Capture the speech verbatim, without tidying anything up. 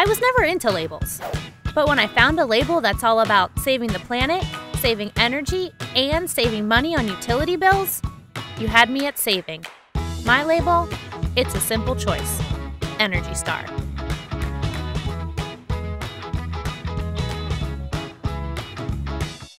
I was never into labels. But when I found a label that's all about saving the planet, saving energy, and saving money on utility bills, you had me at saving. My label? It's a simple choice. Energy Star.